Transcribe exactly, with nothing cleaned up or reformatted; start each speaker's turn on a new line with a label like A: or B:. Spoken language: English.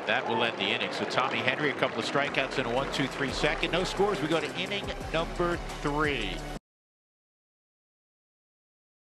A: That will end the inning. So Tommy Henry, a couple of strikeouts in a one two three second. No scores. We go to inning number three.